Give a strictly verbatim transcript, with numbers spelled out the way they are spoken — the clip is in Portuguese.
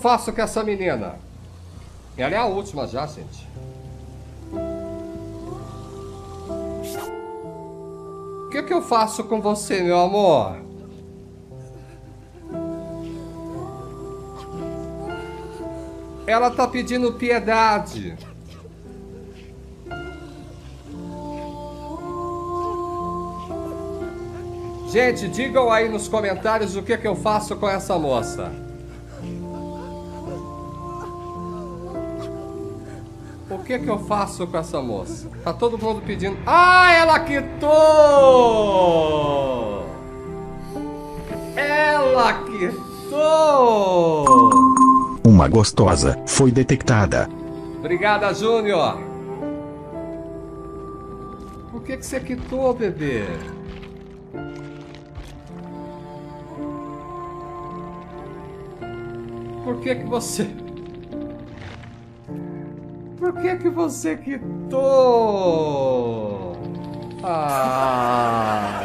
faço com essa menina? Ela é a última já, gente. O que que eu faço com você, meu amor? Ela tá pedindo piedade. Gente, digam aí nos comentários o que que eu faço com essa moça. O que que eu faço com essa moça? Tá todo mundo pedindo... Ah, ela quitou! Ela quitou! Uma gostosa foi detectada. Obrigada, Júnior. Por que que você quitou, bebê? Por que que você... Por que que você quitou? Ah...